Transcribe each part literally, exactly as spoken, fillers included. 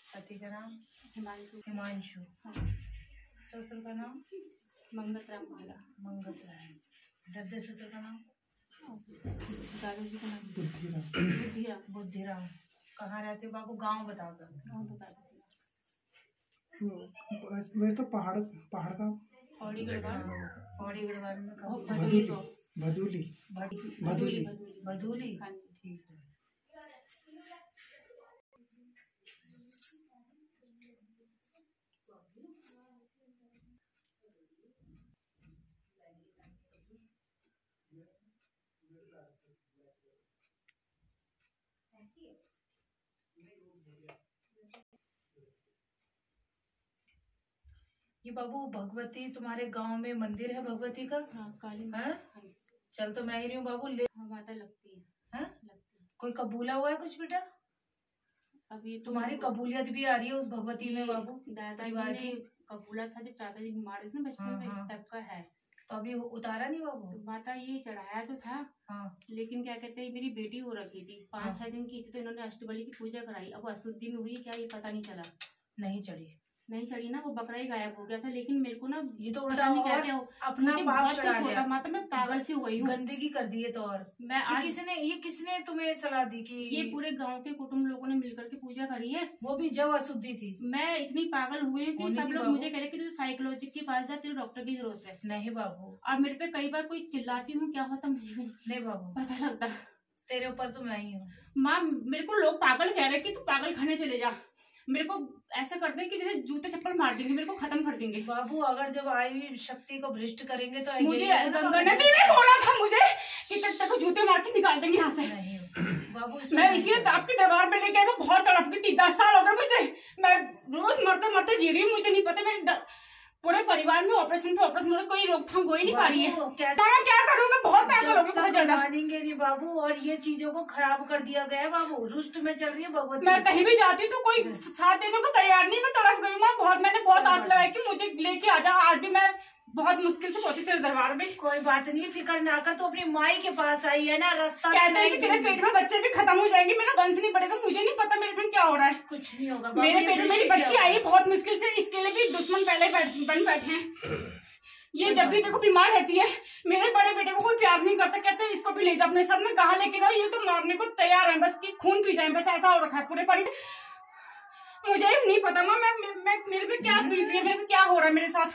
पति का नाम हिमांशु। हिमांशु। हाँ। ससुर का नाम मंगत राम वाला। मंगत राम। दद्दे ससुर का नाम दादाजी का नाम बुद्धिराम। बुद्धिराम। बुद्धिराम। कहाँ रहते हो बाबू? गांव बताओ। गाँव बता दो। मैं तो पहाड़ पहाड़ का पौड़ी गढ़वाल। पौड़ी गढ़वाल में कहाँ? भदोली को भदोली भदोली भदोली। हाँ ठीक है। ये बाबू भगवती तुम्हारे गांव में मंदिर है भगवती का? हाँ काली है। हाँ। चल तो मैं ही रही हूँ बाबू। ले हाँ माता लगती है। है? लगती है। कोई कबूला हुआ है कुछ बेटा? अभी तुम्हारी कबूलियत भी आ रही है उस भगवती में बाबू? दादाजी ने कबूला था जब चाचा जी बीमार थे ना बचपन हाँ, में हाँ। तब का है। तो अभी उतारा नहीं बाबू? तो माता ये चढ़ाया तो था। हाँ। लेकिन क्या कहते हैं मेरी बेटी हो रखी थी पाँच हाँ। छह दिन की थी तो इन्होंने अष्टबली की पूजा कराई। अब अशुद्धि में हुई क्या ये पता नहीं चला। नहीं चढ़ी। नहीं चढ़ी ना, वो बकरा ही गायब हो गया था। लेकिन मेरे को ना ये तो पता उल्टा नहीं और कैसे हो अपना मुझे पाप बहुत चढ़ा कुछ दिया। होता माता, मैं पागल सी हो गई हूँ। गंदगी कर दी है तो और मैं ये आज किसने ये किसने तुम्हें सलाह दी कि ये पूरे गांव के कुटुंब लोगों ने मिलकर के पूजा करी है। वो भी जब अशुद्धि थी? मैं इतनी पागल हुई हूँ कि होनी सब थी लोग बाबू। मुझे कह रहे कि तू साइकोलॉजिस्ट के पास जा, तेरे डॉक्टर की जरूरत है। नहीं बाबू। और मेरे पे कई बार कोई चिल्लाती हूँ क्या होता मुझे भी नहीं बाबू पता लगता। तेरे ऊपर तो मैं ही हूँ। माँ मेरे को लोग पागल कह रहे कि तू पागल खाने चले जा। मेरे को ऐसा करते हैं कि जैसे जूते चप्पल मार देंगे, मेरे को खत्म कर देंगे। बाबू अगर जब आई हुई शक्ति को भ्रष्ट करेंगे तो मुझे यही होगा ना गंगा बाबू। नदी में बोला था मुझे कि तब तक जूते मार के निकाल देंगे यहाँ से। नहीं बाबू इसमें मैं नहीं इसी चलेगा। आपके दरबार में लेके आई, मैं बहुत तड़प गई थी। दस साल हो गए मुझे, मैं रोज मरते मरते जी रही हूँ। मुझे नहीं पता मेरे ड- पूरे परिवार में ऑपरेशन पे ऑपरेशन हो रहा है, कोई रोकथाम हो ही नहीं पा रही है। बाबू, कैसे- मैं क्या करूँ? मैं बहुत पागल हो गई, बहुत ज्यादा। मानेंगे नहीं बाबू। और ये चीजों को खराब कर दिया गया है बाबू। रुष्ट में चल रही है भगवती। मैं कहीं भी जाती हूँ तो कोई साथ देने को तैयार नहीं। मैं तड़प गई माँ बहुत। मैंने बहुत आस लगाई कि मुझे लेके आ जा। आज भी मैं बहुत मुश्किल से पहुंची तेरे दरबार में। कोई बात नहीं, फिक्र ना कर। तो अपनी माई के पास आई है ना। रास्ता कहते हैं कि तेरे पेट में बच्चे भी खत्म हो जाएंगे, मेरा वंश नहीं बढ़ेगा। मुझे नहीं पता मेरे संग क्या हो रहा है। कुछ नहीं होगा बाबू। मेरे ये पेट में मेरी क्या बच्ची होगा? आई है बहुत मुश्किल से। इसके लिए भी दुश्मन पहले बैठ- बन बैठे हैं। ये जब भी देखो बीमार रहती है। मेरे बड़े बेटे को कोई प्यार नहीं करता, कहते हैं इसको भी ले जा अपने साथ में। कहाँ लेके जाओ? ये तो मारने को तैयार है, बस कि खून पी जाए बस। ऐसा हो रखा है पूरे परिवार। मुझे नहीं पता माँ मैं, मैं, मैं मेरे पे क्या बीत रही है, मेरे पे क्या हो रहा है मेरे साथ।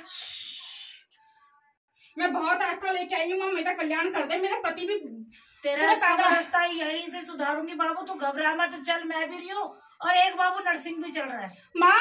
मैं बहुत आस्था लेके आई हूँ माँ, मेरा कल्याण कर दे। मेरा पति भी तेरा सारा रास्ता यहीं से सुधारूंगी बाबू। तो घबरा मत। चल मैं भी रही हूँ और एक बाबू नर्सिंग भी चल रहा है। माँ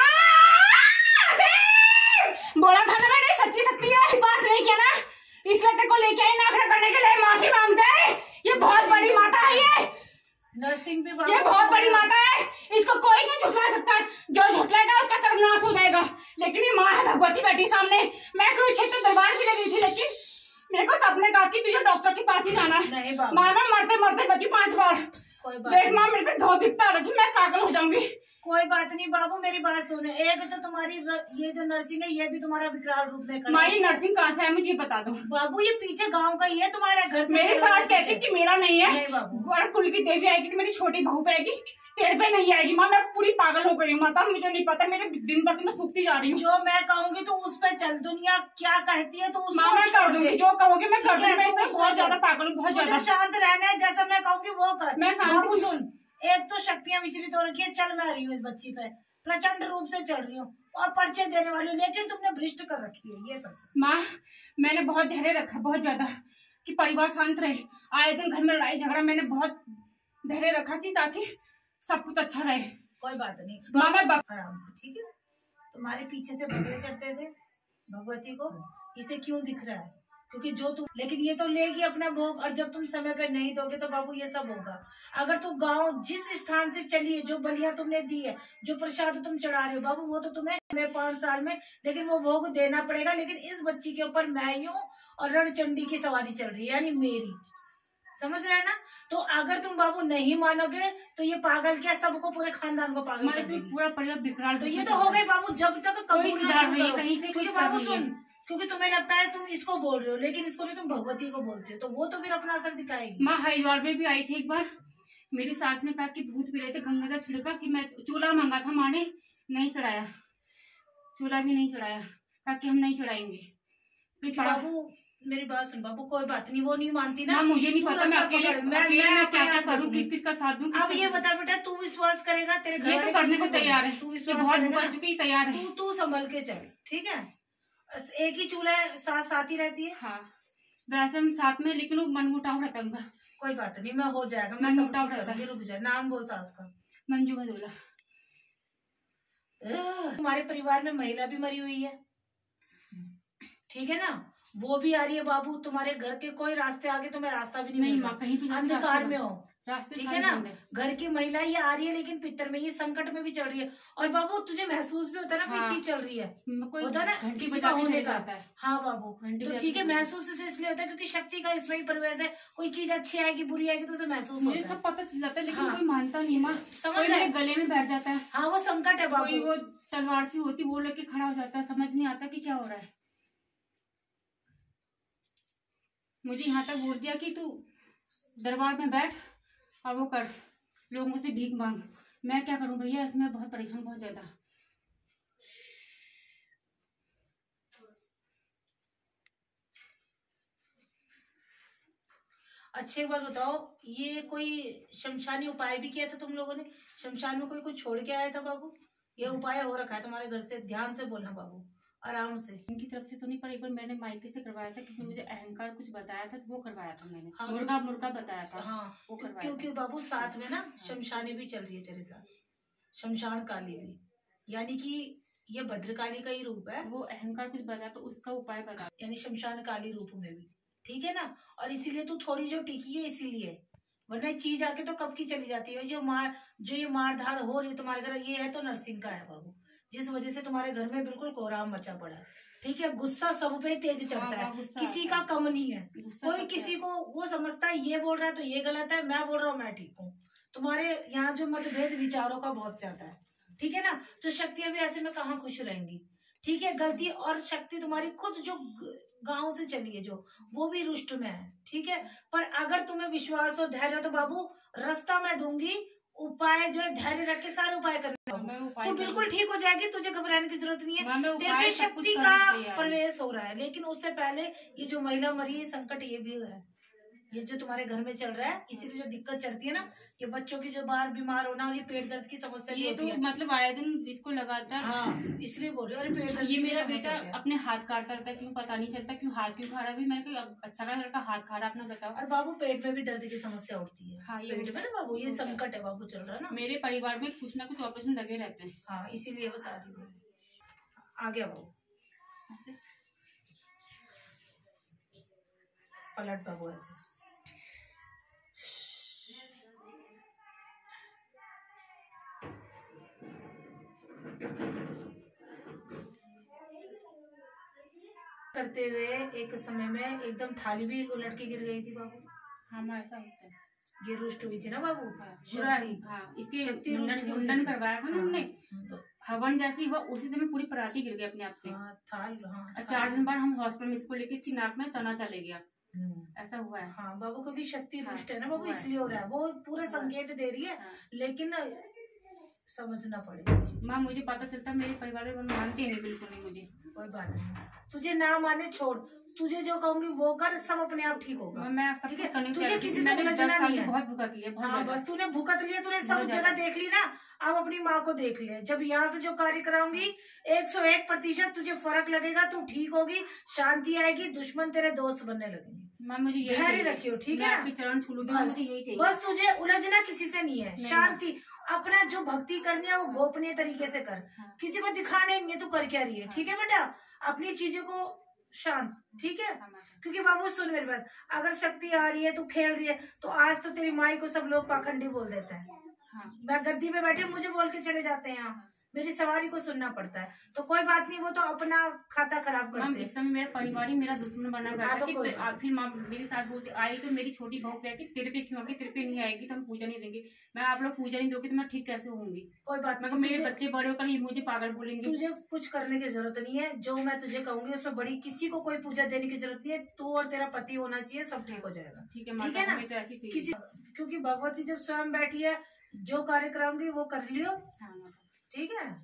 बोला था ना मैंने, सच्ची शक्ति है। विश्वास नहीं किया ना, इसलिए तेरे को लेके आई नाखरा करने के लिए। माफी मांगते हैं। ये बहुत बड़ी माता है। ये नर्सिंग भी बाबू। ये बहुत बड़ी माता है। इसको कोई नहीं झुठला सकता। जो झुठलाएगा उसका सर्वनाश हो जाएगा। लेकिन ये माँ है भगवती बैठी सामने। मैं कुरुक्षेत्र दरबार भी लगी थी, लेकिन मेरे को सबने कहा कि तुझे डॉक्टर के पास ही जाना है। नहीं बाबू। माँ मैं मरते मरते बची पांच बार। कोई बात देख नहीं। माँ मेरे पे धो दिखता रखी, मैं पागल हो जाऊंगी। कोई बात नहीं बाबू, मेरी बात सुनो। एक तो तुम्हारी र- ये जो नर्सिंग है ये भी तुम्हारा विकराल रूप में खड़ा माँ है। ये नर्सिंग कहाँ से है मुझे बता दो। बाबू ये पीछे गांव का ही है, तुम्हारे घर से मेरी चला सास के कहती कि मेरा नहीं है। नहीं बाबू। और कुल की देवी आएगी तो मेरी छोटी बहू पे आएगी, तेरे पे नहीं आएगी। माँ मैं पूरी पागल हो गई हूँ माता। मुझे नहीं पता, मेरे दिन भर दिन मैं सूखती जा रही हूँ। जो मैं कहूंगी तो उस पे चल। दुनिया क्या कहती है तो उसको माँ मैं कर दूंगी, जो कहोगे मैं कर दूंगी। मैं इसमें उसको बहुत ज्यादा चल। पागल हूँ, बहुत मुझे ज्यादा। शांत रहना है, जैसा मैं कहूंगी वो कर। मैं शांत बाबू हूँ। सुन, एक तो शक्तियां विचलित हो रखी है। चल मैं रही हूँ इस बच्ची पे, प्रचंड रूप से चल रही हूँ और पर्चे देने वाली हूँ, लेकिन तुमने भ्रष्ट कर रखी है, ये सच है। माँ मैंने बहुत धैर्य रखा, बहुत ज्यादा, कि परिवार शांत रहे। आए दिन घर में लड़ाई झगड़ा, मैंने बहुत धैर्य रखा कि ताकि सब कुछ अच्छा रहे। कोई बात नहीं माँ मैं बक... आराम से, ठीक है। तुम्हारे पीछे से बकरे चढ़ते थे भगवती को, इसे क्यों दिख रहा है? क्योंकि जो तुम, लेकिन ये तो लेगी अपना भोग। और जब तुम समय पे नहीं दोगे तो बाबू ये सब होगा। अगर तुम गांव जिस स्थान से चली है, जो बलियां तुमने दी है, जो प्रसाद तुम चढ़ा रहे हो बाबू, वो तो तुम्हें मैं पांच साल में, लेकिन वो भोग देना पड़ेगा। लेकिन इस बच्ची के ऊपर मैं ही हूँ और रणचंडी की सवारी चल रही है, यानी मेरी। समझ रहे हैं ना? तो अगर तुम बाबू नहीं मानोगे तो ये पागल क्या, सबको पूरे खानदान को पागल कर देगी। पूरा परिवार बिखरा। तो ये तो हो गई बाबू। जब तक कबूल ना करो, कहीं से क्योंकि बाबू सुन, क्योंकि तुम्हें लगता है तुम इसको बोल रहे हो, लेकिन इसको नहीं, तुम भगवती को बोलते हो, तो वो तो फिर अपना असर दिखाएगी। माँ हरिद्वार में भी आई थी एक बार। मेरी सास ने कहा कि भूत भी रहे थे, गंगा जल छिड़का कि मैं चूल्हा मांगा था माँ ने नहीं चढ़ाया, चूल्हा भी नहीं चढ़ाया, ताकि हम नहीं चढ़ाएंगे। क्योंकि बाबू मेरी बात सुन बाबू, कोई बात नहीं, वो नहीं मानती ना। माँ मुझे नहीं पता मैं अकेले मैं अकेले मैं क्या क्या करूँ, किस किस का साथ दूँ। अब ये बता बेटा, तू विश्वास करेगा, तेरे घर ये तो करने को तैयार है, तू विश्वास बहुत भुगत चुकी, तैयार है। तू तू संभल के चल, ठीक है। एक ही चूल्हा साथ साथ ही रहती है। हाँ वैसे हम साथ में, लेकिन वो मनमुटाव रहता है उनका। कोई बात नहीं, मैं हो जाएगा, मैं मनमुटाव रहता है। रुक जा, नाम बोल सास का। मंजू भदौला। तुम्हारे परिवार में महिला भी मरी हुई है, ठीक है ना, वो भी आ रही है बाबू। तुम्हारे घर के कोई रास्ते आगे तुम्हें रास्ता भी नहीं, नहीं कहीं अंधकार में हो, रास्ते, ठीक है ना। घर की महिला ये आ रही है, लेकिन पितर में ये संकट में भी चल रही है। और बाबू तुझे महसूस भी होता है ना, हाँ, कोई चीज चल रही है, होता है ना किसी का होने का। हाँ बाबू, तो ठीक है, महसूस इसलिए होता है क्योंकि शक्ति का इसमें ही प्रवेश है। कोई चीज अच्छी आएगी बुरी आएगी तो उसे महसूस मुझे सब पता चल जाता है, लेकिन कोई मानता नहीं माँ, समझ मेरे गले में बैठ जाता है। हाँ वो संकट है बाबू, वो तलवार सी होती वो लेके खड़ा हो जाता है, समझ नहीं आता कि क्या हो रहा है। मुझे यहाँ तक बोल दिया कि तू दरबार में बैठ और वो कर, लोगों से भीख मांग। मैं क्या करूं भैया, इसमें बहुत परेशान, बहुत ज्यादा। अच्छे एक बार बताओ, ये कोई शमशानी उपाय भी किया था तुम लोगों ने? शमशान में कोई कुछ छोड़ के आया था बाबू? ये उपाय हो रखा है तुम्हारे घर से? ध्यान से बोलना बाबू, आराम से। इनकी तरफ से तो नहीं, पर एक बार मैंने मायके से करवाया था, किसी ने मुझे अहंकार कुछ बताया था, तो वो करवाया था मैंने। हाँ, मुर्गा मुर्गा बताया था। हाँ वो करवाया। क्योंकि बाबू साथ में ना शमशानी भी चल रही है तेरे साथ, शमशान काली भी, यानी कि ये भद्रकाली का ही रूप है। वो अहंकार कुछ बताया तो उसका उपाय बता, यानी शमशान काली रूप में भी, ठीक है ना। और इसीलिए तू थोड़ी जो टिकी है इसीलिए, वरना चीज आके तो कब की चली जाती है। जो मार जो ये मार धाड़ हो रही है तुम्हारे घर, ये है तो नरसिंह का है बाबू, जिस वजह से तुम्हारे घर में बिल्कुल कोहराम मचा पड़ा है, ठीक है। गुस्सा सब पे तेज चढ़ता है, किसी का कम नहीं है। कोई किसी को वो समझता है ये बोल रहा है तो ये गलत है, मैं बोल रहा हूँ मैं ठीक हूँ। तुम्हारे यहाँ जो मतभेद विचारों का बहुत ज्यादा है, ठीक है ना। तो शक्तियां भी ऐसे में कहाँ खुश रहेंगी, ठीक है। गलती और शक्ति तुम्हारी खुद जो गांव से चली है जो, वो भी रुष्ट में है, ठीक है। पर अगर तुम्हें विश्वास और धैर्य तो बाबू रास्ता मैं दूंगी, उपाय जो है धैर्य रख के सारे उपाय करने तो बिल्कुल ठीक हो जाएगी। तुझे घबराने की जरूरत नहीं है, तेरे पे शक्ति का प्रवेश हो रहा है। लेकिन उससे पहले ये जो महिला मरी है संकट ये भी है, ये जो तुम्हारे घर में चल रहा है, इसीलिए जो दिक्कत चढ़ती है ना, ये बच्चों की जो बाहर बीमार होना और ये पेट दर्द की समस्या ये तो मतलब आए दिन इसको लगाता है। हाँ इसलिए बोल रही हूँ, पेट दर्द। ये मेरा बेटा अपने हाथ काटता रहता है, क्यों पता नहीं चलता, क्यों हाथ क्यों खा रहा है। भी मैंने अच्छा का लड़का हाथ खा रहा, अपना बताओ। और बाबू पेट में भी दर्द की समस्या उठती है। हाँ ये पेट में ना बाबू, ये संकट है बाबू चल रहा है ना। मेरे परिवार में कुछ ना कुछ ऑपरेशन लगे रहते हैं। हाँ इसीलिए बता रही हूँ। आ गया बाबू, पलट बाबू ऐसे। करते हुए एक समय में एकदम थाली भी उलट के गिर गई थी बाबू। हाँ ऐसा होता है, ये रुष्ट हुई थी ना बाबू। हाँ इसके मुंडन करवाया था ना हमने, तो हवन जैसी हुआ उसी समय पूरी पराती गिर गई अपने आप से। हाँ, थाल हाँ, चार दिन बाद हम हॉस्पिटल में इसको लेके इसकी नाक में चना चले गया, ऐसा हुआ है। हाँ बाबू, क्योंकि शक्ति रुष्ट है ना बाबू, इसलिए हो रहा है। वो पूरा संकेत दे रही है, लेकिन समझना पड़ेगा। माँ मुझे पता चलता, मेरे परिवार में मानते नहीं, बिल्कुल नहीं। मुझे कोई बात नहीं, तुझे ना माने छोड़, तुझे जो कहूंगी वो कर, सब अपने आप ठीक होगा। मैं सब कुछ करने तुझे किसी से उलझना नहीं है। बहुत भुगत लिया, बहुत हाँ, बस तूने भुगत लिया, तूने सब जगह देख ली ना। अब अपनी माँ को देख ले, जब यहाँ से जो कार्य कराऊंगी एक सौ एक प्रतिशत तुझे फर्क लगेगा, तू ठीक होगी, शांति आएगी, दुश्मन तेरे दोस्त बनने लगेंगे। माँ मुझे धैर्य रखियो, ठीक है ना। चरण छू लूं, मुझे यही चाहिए। बस तुझे उलझना किसी से नहीं है, शांति। अपना जो भक्ति करनी है वो गोपनीय तरीके से कर, किसी को दिखाने नहीं है, तू कर क्या रही है, ठीक है बेटा। अपनी चीजों को शांत, ठीक है। क्योंकि बाबू सुन मेरी बात, अगर शक्ति आ रही है तू खेल रही है, तो आज तो तेरी माई को सब लोग पाखंडी बोल देते हैं। हाँ। मैं गद्दी पे बैठी मुझे बोल के चले जाते हैं, यहाँ मेरी सवारी को सुनना पड़ता है। तो कोई बात नहीं, वो तो अपना खाता खराब करते हैं। इस समय मेरा परिवार ही मेरा दुश्मन बना बैठा। हाँ, तो कि फिर माँ मेरी सास बोलती आई तो मेरी छोटी बहू पे कि तेरे पे क्यों आके, तेरे पे नहीं आएगी तो हम पूजा नहीं देंगे। मैं आप लोग पूजा नहीं दोगे तो मैं ठीक कैसे होंगी। कोई बात नहीं, मेरे बच्चे बड़े होकर ये मुझे पागल बोलेंगे। तुझे कुछ करने की जरूरत नहीं है, जो मैं तुझे कहूंगी उसमें बड़ी किसी को कोई पूजा देने की जरूरत नहीं है। तू और तेरा पति होना चाहिए, सब ठीक हो जाएगा। ठीक है ठीक है ना। तो ऐसी किसी क्योंकि भगवती जब स्वयं बैठी है, जो कार्य कराऊंगी वो कर लियो, ठीक है।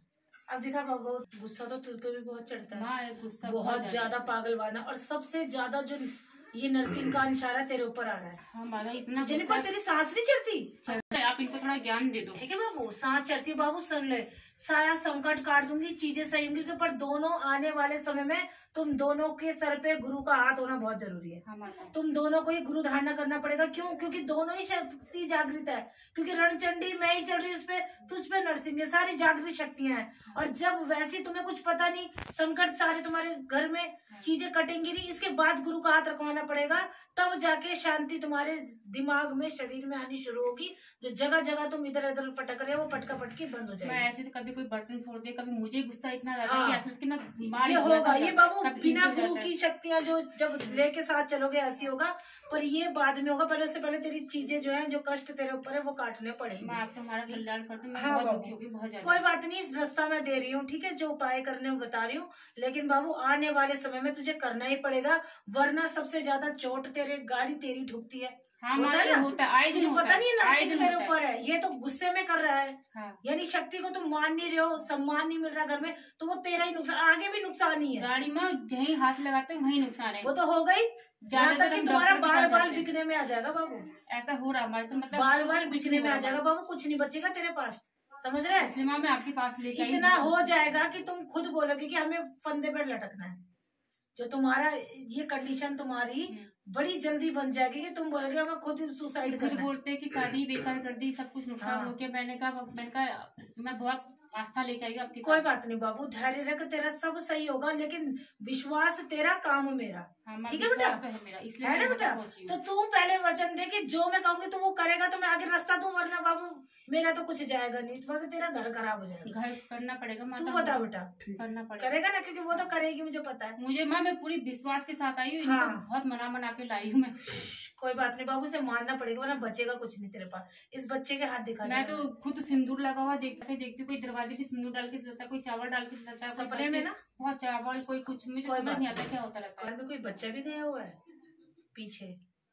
अब देखा बाबू, गुस्सा तो तुझ पे भी बहुत चढ़ता है, माँ गुस्सा बहुत ज्यादा पागलवाना, और सबसे ज्यादा जो ये नर्सिंग का इशारा तेरे ऊपर आ रहा है। हाँ माता इतना जिन पर तेरी सांस नहीं चढ़ती, चढ़ता है, आप इनको थोड़ा ज्ञान दे दो। ठीक है बाबू, सांस चढ़ती है बाबू, सुन ले, सारा संकट काट दूंगी, चीजें सही होंगी, पर दोनों आने वाले समय में तुम दोनों के सर पे गुरु का हाथ होना बहुत जरूरी है। हाँ माता, तुम दोनों को ही गुरु धारणा करना पड़ेगा। क्यों? क्योंकि दोनों ही शक्ति जागृत है, क्योंकि रणचंडी मैं ही चल रही हूँ, उस पे तुझ पे नरसिंह है, सारी जागृत शक्तियां हैं। और जब वैसे तुम्हें कुछ पता नहीं, संकट सारे तुम्हारे घर में, चीजें कटेंगी नहीं, इसके बाद गुरु का हाथ रखवाना पड़ेगा, तब जाके शांति तुम्हारे दिमाग में, शरीर में आनी शुरू होगी। जो जगह जगह तुम इधर उधर पटक रहे हो, वो पटका पटकी बंद हो मैं जाएगी। ऐसे तो कभी कोई बर्तन फोड़ दे, कभी मुझे गुस्सा इतना ज्यादा हाँ। कि ऐसा लगता है कि मैं मार ये ही दूँ, होगा, ऐसा ये लगता है। बाबू कभी बिना हो गुरु जाता है। की शक्तियां जो जब लेके साथ चलोगे ऐसी होगा, पर ये बाद में होगा। पहले से पहले तेरी चीजें जो है, जो कष्ट तेरे ऊपर है, वो काटने पड़ेंगे। मैं आप तुम्हारा कल्याण करती हूँ, मैं हाँ बहुत बाबू। दुखी होगी, बहुत ज्यादा। कोई बात नहीं, इस रास्ता मैं दे रही हूँ, ठीक है, जो उपाय करने वो बता रही हूँ, लेकिन बाबू आने वाले समय में तुझे करना ही पड़ेगा, वरना सबसे ज्यादा चोट तेरे गाड़ी तेरी ठुकती है। हाँ होता माँ, है ये ना? होता है, आए दिन तुझे होता पता नहीं है, है, आए नर्सिंग दिन तेरे होता है। ऊपर है, ये तो गुस्से में कर रहा है, हाँ। यानी शक्ति को तुम मान नहीं रहे हो, सम्मान नहीं मिल रहा घर में, तो वो तेरा ही नुकसान, आगे भी नुकसान ही है। गाड़ी में जहीं हाथ लगाते हैं वहीं नुकसान है। वो तो हो गई, यहाँ ज्यादातर तक कि हम तुम्हारा डॉक्टर के बाल पास बाल जाते हैं। बिकने में आ जाएगा बाबू, ऐसा हो रहा है हमारे से, मतलब बाल बाल कुछ बिकने नहीं में हो आ रहा जाएगा बाबू, कुछ नहीं बचेगा तेरे पास, समझ रहे हैं? इसलिए माँ मैं आपके पास लेके आई इतना हूँ। हो जाएगा कि तुम खुद बोलोगे कि हमें फंदे पर लटकना है। जो तुम्हारा ये कंडीशन तुम्हारी बड़ी जल्दी बन जाएगी कि तुम बोलोगे हमें खुद सुसाइड खुद करना है। बोलते हैं कि शादी बेकार कर दी, सब कुछ नुकसान हाँ। हो गया। मैंने कहा मैंने कहा मैं बहुत आस्था लेके आई हूँ आपके कोई पास। बात नहीं बाबू, धैर्य रख, तेरा सब सही होगा, लेकिन विश्वास तेरा, काम मेरा। हाँ, मैं ठीक है विश्वास बेटा? तो है मेरा, इसलिए है ना मैं बेटा? यहाँ पहुंची तो हूँ। तू पहले वचन दे कि जो मैं कहूंगी तो वो करेगा, तो मैं आगे रास्ता दूं, वरना बाबू मेरा तो कुछ जाएगा नहीं, वरना तेरा घर खराब हो जाएगा। घर करना पड़ेगा तू माता, बता बेटा, करना पड़ेगा। करेगा ना? क्योंकि वो तो करेगी, मुझे पता है। मुझे माँ मैं पूरी विश्वास के साथ आई हूँ, इनको हाँ। बहुत मना मना के लाई हूँ मैं। कोई बात नहीं बाबू, से मानना पड़ेगा, वरना बचेगा कुछ नहीं तेरे पास। इस बच्चे के हाथ दिखा मैं जरा। तो खुद सिंदूर लगा हुआ देखते देखती हूँ, कोई दरवाजे पे सिंदूर डाल के देता है, कोई चावल डाल के देता है, कोई सपने में बच्चे- ना? बहुत चावल, कोई कुछ, मुझे कोई समझ बात नहीं आता क्या होता रहता है। घर में कोई बच्चा भी गया हुआ है पीछे?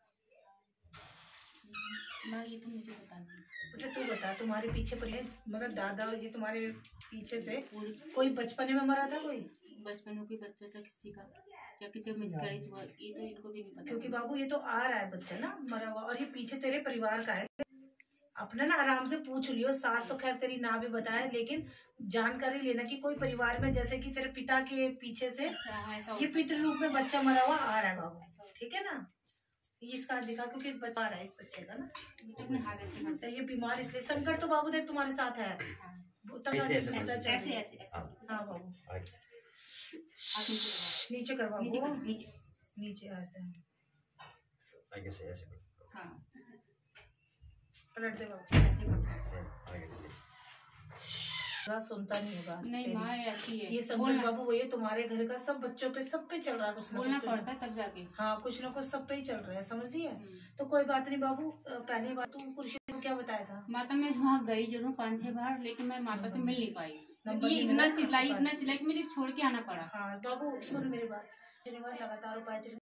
मैं ये तो मुझे पता नहीं। बेटा तू बता, तुम्हारे पीछे पहले मतलब दादा जी तुम्हारे पीछे से पूरी कोई बचपने में मरा था कोई? बचपन में कोई बच्चा था किसी का, या किसी का मिसकैरेज हुआ, ये तो इनको भी नहीं पता। क्योंकि बाबू ये तो आ रहा है बच्चा ना मरा हुआ, और ये पीछे तेरे परिवार का है। अपना ना आराम से पूछ लियो, सास तो खैर तेरी ना भी बताए, लेकिन जानकारी लेना कि कोई परिवार में, जैसे कि तेरे पिता के पीछे से अच्छा, हाँ, ऐसा ये होता पितृ रूप में बच्चा मरा हुआ आ रहा है बाबू, ठीक है ना? इसका दिखा, क्योंकि इस बता रहा है इस बच्चे का ना, है। तो अपने हाथ ऐसे करते तो ये बीमार इसलिए, संकट तो बाबू देख तुम्हारे साथ है। हैं। हाँ। तब ऐसे- ऐसे- पता ऐसे चल ऐसे रही है। ऐसे ऐसे। हाँ बाबू, आगे हाथ नीचे लगाओ। नीचे कर बाबू, नीचे करो, नीचे। नीचे ऐसे आगे से ऐसे करो। हाँ, पलट दे बाबू। ऐसे करते हैं। ऐसे आगे से नीचे। ज़्यादा सुनता नहीं होगा नहीं तेरी। माँ ऐसी है, ये संकट बोलना बाबू वही है तुम्हारे घर का, सब बच्चों पे, सब पे चल रहा है कुछ ना बोलना कुछ, पड़ता है तब जाके। हाँ कुछ ना कुछ सब पे ही चल रहा है, समझिए? हम्म। तो कोई बात नहीं बाबू, अ, पहली बात तू कुर्सी को क्या बताया था? माता मैं वहाँ गई जरूर पाँच छह बार, लेकिन मैं माता से मिल नहीं पाई। नंबर ये नहीं इतना मिला? चिल्लाई इतना चिल्लाई कि मुझे छोड़ के आना पड़ा। हाँ बाबू सुन मेरी बात, शनिवार लगातार उपाय चल